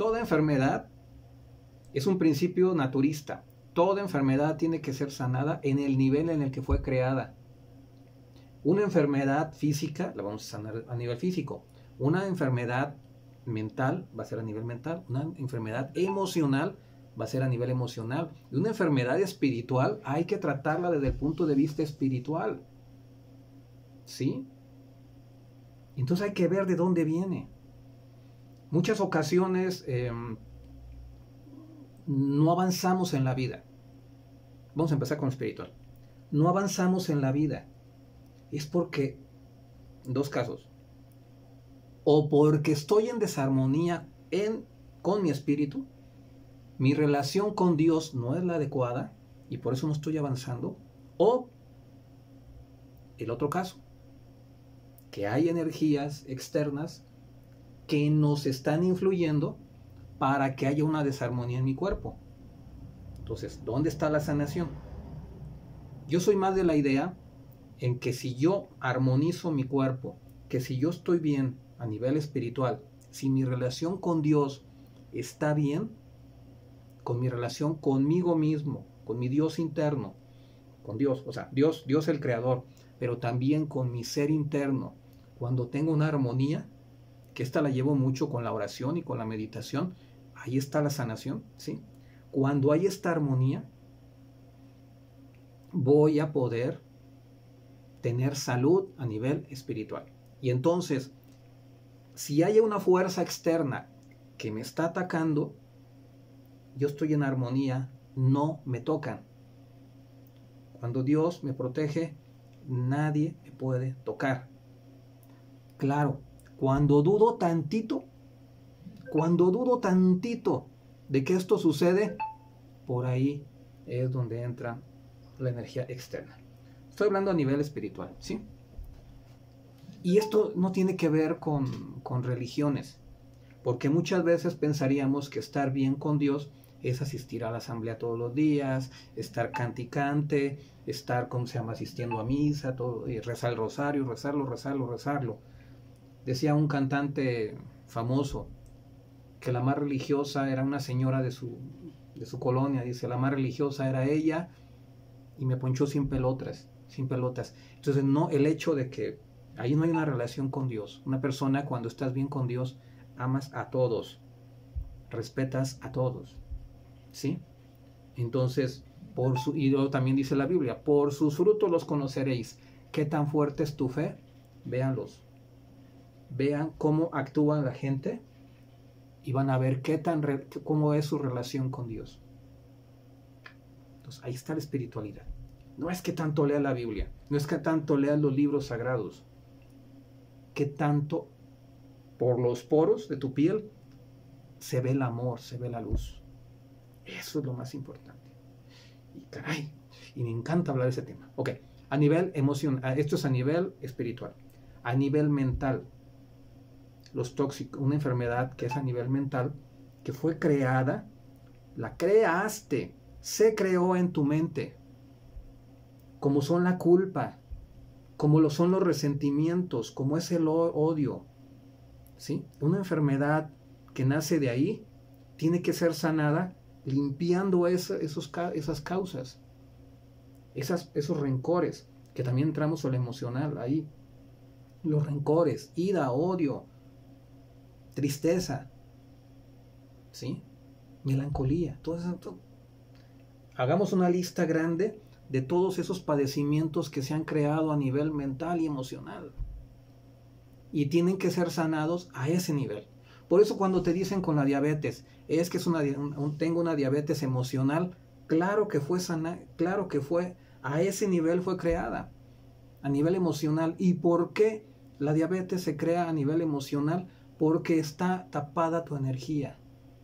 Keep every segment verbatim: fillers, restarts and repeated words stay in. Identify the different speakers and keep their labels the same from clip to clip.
Speaker 1: toda enfermedad es un principio naturista. Toda enfermedad tiene que ser sanada en el nivel en el que fue creada. Una enfermedad física la vamos a sanar a nivel físico. Una enfermedad mental va a ser a nivel mental. Una enfermedad emocional va a ser a nivel emocional. Y una enfermedad espiritual hay que tratarla desde el punto de vista espiritual. ¿Sí? Entonces hay que ver de dónde viene. Muchas ocasiones eh, no avanzamos en la vida. Vamos a empezar con lo espiritual. No avanzamos en la vida. Es porque, en dos casos, o porque estoy en desarmonía en, con mi espíritu, mi relación con Dios no es la adecuada y por eso no estoy avanzando, o el otro caso, que hay energías externas que nos están influyendo para que haya una desarmonía en mi cuerpo. Entonces, ¿dónde está la sanación? Yo soy más de la idea en que si yo armonizo mi cuerpo, que si yo estoy bien a nivel espiritual, si mi relación con Dios está bien, con mi relación conmigo mismo, con mi Dios interno, con Dios, o sea, Dios, Dios el creador, pero también con mi ser interno, cuando tengo una armonía, que esta la llevo mucho con la oración y con la meditación, ahí está la sanación, ¿sí? Cuando hay esta armonía, voy a poder tener salud a nivel espiritual. Y entonces, si hay una fuerza externa que me está atacando, yo estoy en armonía, no me tocan. Cuando Dios me protege, nadie me puede tocar. Claro, cuando dudo tantito, cuando dudo tantito de que esto sucede, por ahí es donde entra la energía externa. Estoy hablando a nivel espiritual, ¿sí? Y esto no tiene que ver con, con religiones, porque muchas veces pensaríamos que estar bien con Dios es asistir a la asamblea todos los días, estar canticante, estar, ¿cómo se llama?, asistiendo a misa, todo, y rezar el rosario, rezarlo, rezarlo, rezarlo. Decía un cantante famoso que la más religiosa era una señora de su, de su colonia, dice, la más religiosa era ella y me ponchó sin pelotas, sin pelotas. Entonces, no, el hecho de que ahí no hay una relación con Dios. Una persona, cuando estás bien con Dios, amas a todos, respetas a todos, ¿sí? Entonces, por su, y luego también dice la Biblia, por sus frutos los conoceréis. ¿Qué tan fuerte es tu fe? Véanlos. Vean cómo actúa la gente y van a ver qué tan re, cómo es su relación con Dios. Entonces, ahí está la espiritualidad. No es que tanto lea la Biblia, no es que tanto lea los libros sagrados, que tanto por los poros de tu piel se ve el amor, se ve la luz. Eso es lo más importante. Y caray, y me encanta hablar de ese tema. Ok, a nivel emocional, esto es a nivel espiritual. A nivel mental, los tóxicos, una enfermedad que es a nivel mental, que fue creada, la creaste, se creó en tu mente, como son la culpa, como lo son los resentimientos, como es el odio, ¿sí? Una enfermedad que nace de ahí tiene que ser sanada limpiando esa, esos, esas causas, esas, esos rencores, que también entramos a lo emocional ahí. Los rencores, ira, odio, tristeza, ¿sí? Melancolía, todo eso. Todo. Hagamos una lista grande de todos esos padecimientos que se han creado a nivel mental y emocional. Y tienen que ser sanados a ese nivel. Por eso cuando te dicen con la diabetes, es que es una, un, tengo una diabetes emocional, claro que fue sana, claro que fue, a ese nivel fue creada, a nivel emocional. ¿Y por qué la diabetes se crea a nivel emocional? Porque está tapada tu energía,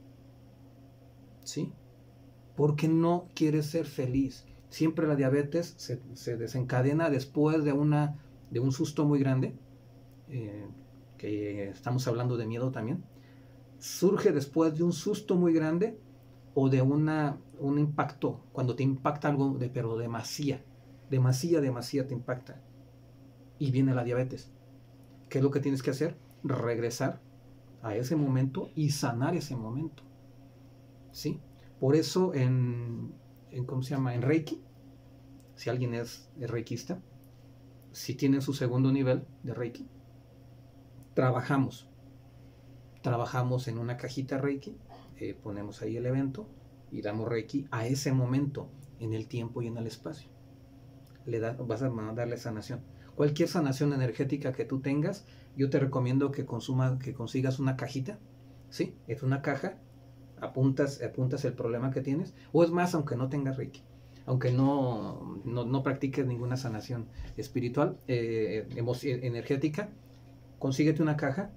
Speaker 1: ¿sí? Porque no quieres ser feliz. Siempre la diabetes se, se desencadena después de, una, de un susto muy grande, eh, que estamos hablando de miedo también. Surge después de un susto muy grande o de una, un impacto, cuando te impacta algo, de, pero demasía, demasía, demasía te impacta. Y viene la diabetes. ¿Qué es lo que tienes que hacer? Regresar a ese momento y sanar ese momento, ¿sí? Por eso en, en ¿cómo se llama? En Reiki, si alguien es, es reikista, si tienen su segundo nivel de Reiki, trabajamos, trabajamos en una cajita Reiki, eh, ponemos ahí el evento y damos Reiki a ese momento, en el tiempo y en el espacio. Le da, vas a darle sanación. Cualquier sanación energética que tú tengas, yo te recomiendo que, consuma, que consigas una cajita, ¿sí? Es una caja, apuntas, apuntas el problema que tienes, o es más, aunque no tengas Reiki, aunque no, no, no practiques ninguna sanación espiritual, eh, energética, consíguete una caja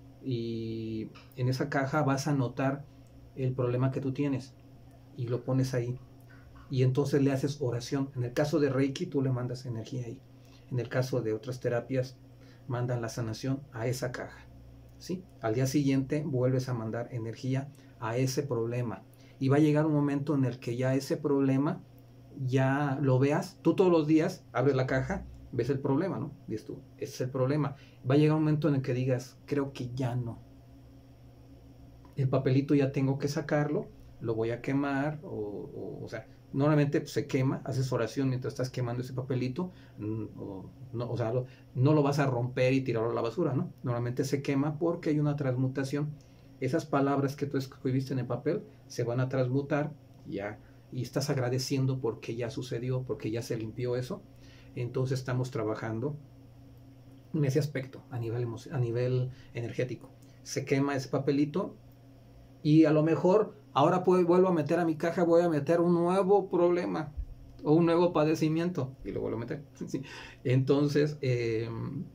Speaker 1: y en esa caja vas a anotar el problema que tú tienes y lo pones ahí. Y entonces le haces oración. En el caso de Reiki, tú le mandas energía ahí. En el caso de otras terapias, mandan la sanación a esa caja, ¿sí? Al día siguiente vuelves a mandar energía a ese problema. Y va a llegar un momento en el que ya ese problema, ya lo veas. Tú todos los días abres la caja, ves el problema, ¿no? Dices tú, ese es el problema. Va a llegar un momento en el que digas, creo que ya no. El papelito ya tengo que sacarlo, lo voy a quemar, o, o, o sea, normalmente pues, se quema, haces oración mientras estás quemando ese papelito, o, no, o sea, lo, no lo vas a romper y tirarlo a la basura, ¿no? Normalmente se quema porque hay una transmutación. Esas palabras que tú escribiste en el papel se van a transmutar ya, y estás agradeciendo porque ya sucedió, porque ya se limpió eso. Entonces estamos trabajando en ese aspecto a nivel, a nivel energético. Se quema ese papelito y a lo mejor ahora puedo, vuelvo a meter a mi caja, voy a meter un nuevo problema o un nuevo padecimiento y lo vuelvo a meter. ¿Sí? Entonces, eh,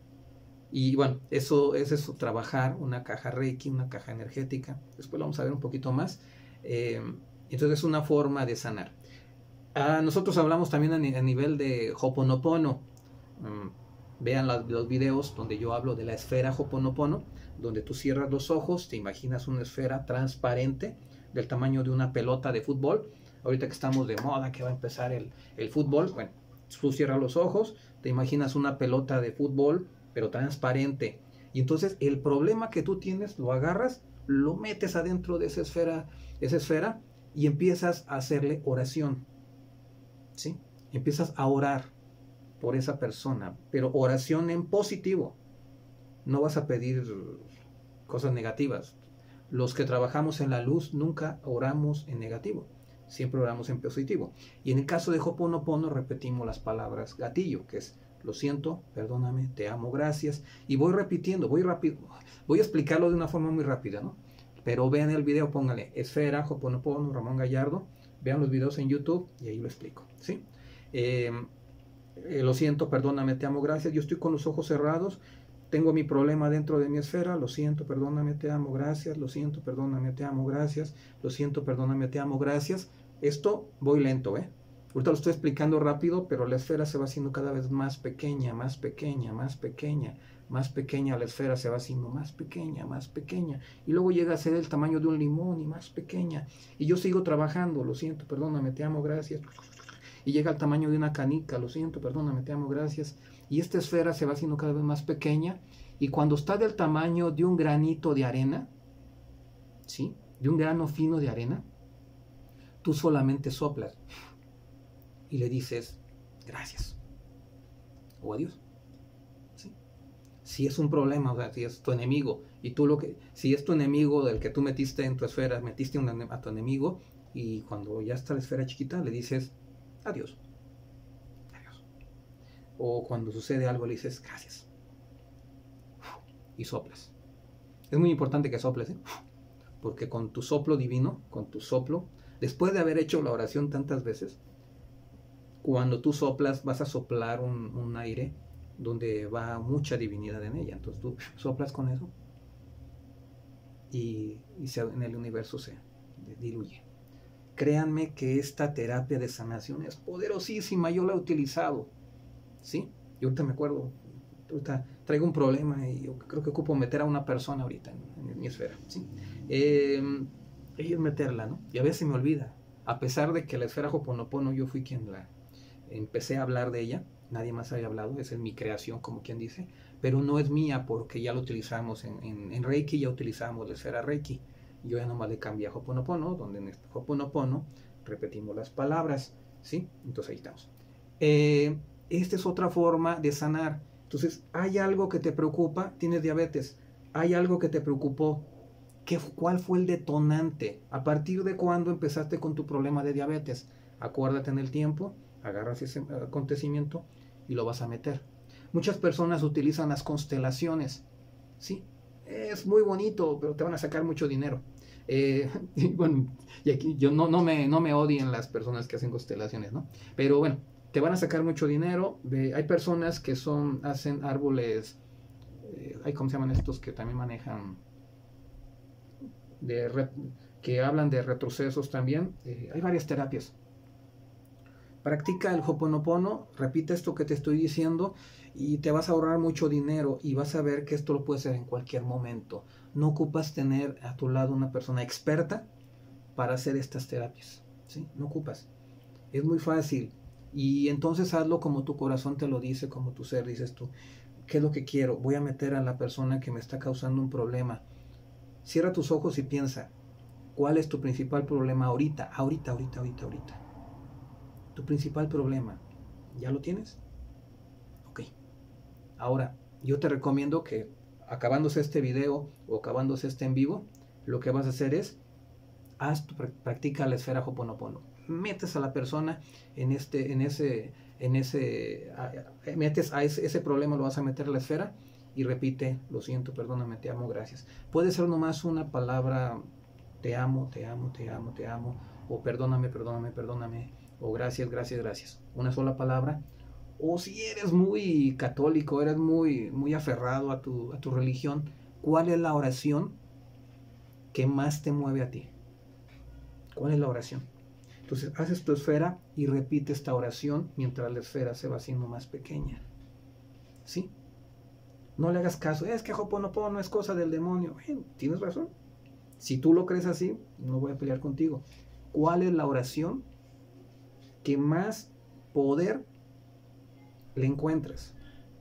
Speaker 1: y bueno, eso es eso, trabajar una caja Reiki, una caja energética. Después lo vamos a ver un poquito más. Eh, entonces es una forma de sanar. Ah, nosotros hablamos también a, ni a nivel de Ho'oponopono. Um, vean la, los videos donde yo hablo de la esfera Ho'oponopono, donde tú cierras los ojos, te imaginas una esfera transparente del tamaño de una pelota de fútbol. Ahorita que estamos de moda, que va a empezar el, el fútbol, bueno, tú cierras los ojos, te imaginas una pelota de fútbol, pero transparente. Y entonces el problema que tú tienes, lo agarras, lo metes adentro de esa esfera, esa esfera y empiezas a hacerle oración, ¿sí? Empiezas a orar por esa persona, pero oración en positivo. No vas a pedir cosas negativas. Los que trabajamos en la luz nunca oramos en negativo, siempre oramos en positivo. Y en el caso de Ho'oponopono repetimos las palabras gatillo, que es lo siento, perdóname, te amo, gracias. Y voy repitiendo, voy rápido, voy a explicarlo de una forma muy rápida, ¿no? Pero vean el video, póngale esfera, Ho'oponopono, Ramón Gallardo, vean los videos en YouTube y ahí lo explico, ¿sí? Eh, eh, lo siento, perdóname, te amo, gracias. Yo estoy con los ojos cerrados, tengo mi problema dentro de mi esfera, lo siento, perdóname, te amo, gracias, lo siento, perdóname, te amo, gracias, lo siento, perdóname, te amo, gracias. Esto voy lento, ¿eh? Ahorita lo estoy explicando rápido, pero la esfera se va haciendo cada vez más pequeña, más pequeña, más pequeña, más pequeña, la esfera se va haciendo más pequeña, más pequeña, y luego llega a ser el tamaño de un limón y más pequeña, y yo sigo trabajando, lo siento, perdóname, te amo, gracias, y llega al tamaño de una canica, lo siento, perdóname, te amo, gracias, y esta esfera se va haciendo cada vez más pequeña, y cuando está del tamaño de un granito de arena, ¿sí? De un grano fino de arena, tú solamente soplas y le dices gracias o adiós, ¿sí? Si es un problema, o sea, si es tu enemigo y tú lo que, si es tu enemigo del que tú metiste en tu esfera, metiste un, a tu enemigo y cuando ya está la esfera chiquita le dices adiós, adiós. O cuando sucede algo le dices gracias y soplas. Es muy importante que soples, ¿eh? Porque con tu soplo divino, con tu soplo, después de haber hecho la oración tantas veces, cuando tú soplas vas a soplar un, un aire donde va mucha divinidad en ella. Entonces tú soplas con eso y, y se, en el universo se diluye. Créanme que esta terapia de sanación es poderosísima, yo la he utilizado, ¿sí? Y ahorita me acuerdo, ahorita traigo un problema y yo creo que ocupo meter a una persona ahorita en, en mi esfera, ¿sí? Eh, es meterla, ¿no? Y a veces me olvida, a pesar de que la esfera Ho'oponopono yo fui quien la empecé a hablar de ella, nadie más había hablado, esa es mi creación, como quien dice, pero no es mía porque ya lo utilizamos en, en, en Reiki, ya utilizamos la esfera Reiki. Yo ya nomás le cambié a Ho'oponopono, donde en este Ho'oponopono repetimos las palabras, ¿sí? Entonces ahí estamos. Eh, esta es otra forma de sanar. Entonces, hay algo que te preocupa, tienes diabetes, hay algo que te preocupó. ¿Qué, ¿Cuál fue el detonante? ¿A partir de cuándo empezaste con tu problema de diabetes? Acuérdate en el tiempo, agarras ese acontecimiento y lo vas a meter. Muchas personas utilizan las constelaciones, ¿sí? Es muy bonito, pero te van a sacar mucho dinero. Eh, y bueno, y aquí yo no, no, me, no me odien las personas que hacen constelaciones, ¿no? Pero bueno, te van a sacar mucho dinero. Eh, hay personas que son, hacen árboles, eh, hay, ¿cómo se llaman estos que también manejan? De re, que hablan de retrocesos también. Eh, hay varias terapias. Practica el Ho'oponopono, repite esto que te estoy diciendo y te vas a ahorrar mucho dinero y vas a ver que esto lo puedes hacer en cualquier momento. No ocupas tener a tu lado una persona experta para hacer estas terapias, ¿sí? No ocupas. Es muy fácil y entonces hazlo como tu corazón te lo dice, como tu ser dices tú. ¿Qué es lo que quiero? Voy a meter a la persona que me está causando un problema. Cierra tus ojos y piensa, ¿cuál es tu principal problema ahorita? Ahorita, ahorita, ahorita, ahorita. Tu principal problema, ¿ya lo tienes? Ok. Ahora, yo te recomiendo que acabándose este video o acabándose este en vivo, lo que vas a hacer es, haz tu, practica la esfera Ho'oponopono. Metes a la persona en este, en ese, en ese, a, a, metes a ese, ese problema, lo vas a meter a la esfera y repite, lo siento, perdóname, te amo, gracias. Puede ser nomás una palabra, te amo, te amo, te amo, te amo, o perdóname, perdóname, perdóname, o gracias, gracias, gracias. Una sola palabra. O si eres muy católico, eres muy, muy aferrado a tu, a tu religión, ¿cuál es la oración que más te mueve a ti? ¿Cuál es la oración? Entonces haces tu esfera y repite esta oración mientras la esfera se va haciendo más pequeña. ¿Sí? No le hagas caso, es que Ho'oponopono es cosa del demonio. Eh, tienes razón. Si tú lo crees así, no voy a pelear contigo. ¿Cuál es la oración que más poder le encuentras?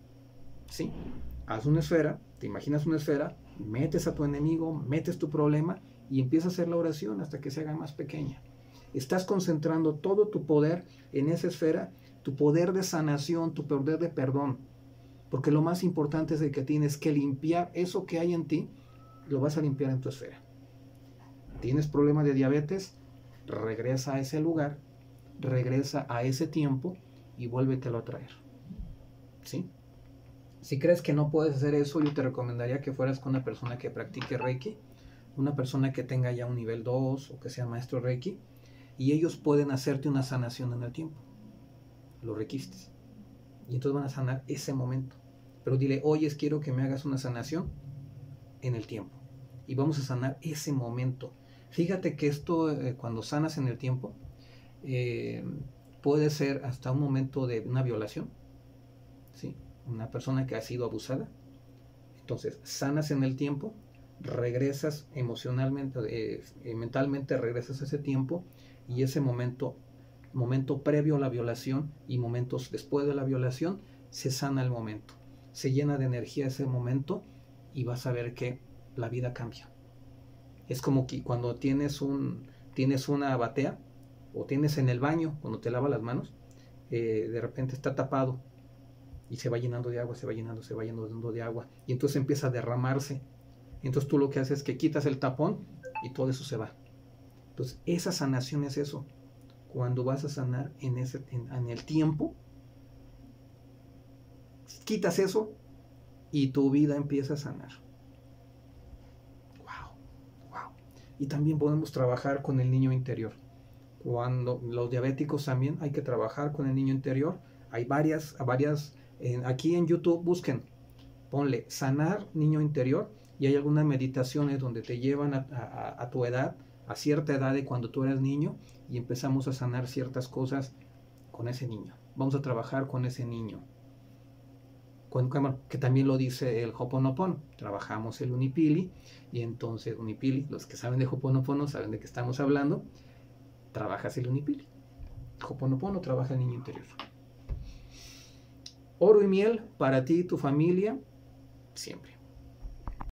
Speaker 1: ¿Sí? Haz una esfera, te imaginas una esfera, metes a tu enemigo, metes tu problema y empiezas a hacer la oración hasta que se haga más pequeña. Estás concentrando todo tu poder en esa esfera, tu poder de sanación, tu poder de perdón. Porque lo más importante es el que tienes que limpiar eso que hay en ti, lo vas a limpiar en tu esfera. ¿Tienes problemas de diabetes? Regresa a ese lugar, regresa a ese tiempo y vuélvetelo a traer. ¿Sí? Si crees que no puedes hacer eso, yo te recomendaría que fueras con una persona que practique Reiki, una persona que tenga ya un nivel dos o que sea maestro Reiki, y ellos pueden hacerte una sanación en el tiempo. Lo requistes. Y entonces van a sanar ese momento. Pero dile, oye, quiero que me hagas una sanación en el tiempo. Y vamos a sanar ese momento. Fíjate que esto, eh, cuando sanas en el tiempo, eh, puede ser hasta un momento de una violación, ¿sí? Una persona que ha sido abusada. Entonces, sanas en el tiempo, regresas emocionalmente, eh, eh, mentalmente regresas a ese tiempo y ese momento, momento previo a la violación y momentos después de la violación, se sana el momento. Se llena de energía ese momento y vas a ver que la vida cambia. Es como que cuando tienes, un, tienes una batea o tienes en el baño, cuando te lavas las manos, eh, de repente está tapado y se va llenando de agua, se va llenando, se va llenando de agua y entonces empieza a derramarse. Entonces tú lo que haces es que quitas el tapón y todo eso se va. Entonces esa sanación es eso. Cuando vas a sanar en, ese, en, en el tiempo, quitas eso y tu vida empieza a sanar. Wow, wow. Y también podemos trabajar con el niño interior. Cuando los diabéticos también hay que trabajar con el niño interior. Hay varias, varias en, aquí en YouTube busquen, ponle sanar niño interior y hay algunas meditaciones donde te llevan a, a, a tu edad, a cierta edad de cuando tú eras niño y empezamos a sanar ciertas cosas con ese niño. Vamos a trabajar con ese niño. Con, que también lo dice el Ho'oponopono. Trabajamos el Unipili y entonces Unipili, los que saben de Ho'oponopono saben de qué estamos hablando. Trabajas el Unipili. Ho'oponopono trabaja el niño interior. Oro y miel para ti y tu familia. siempre.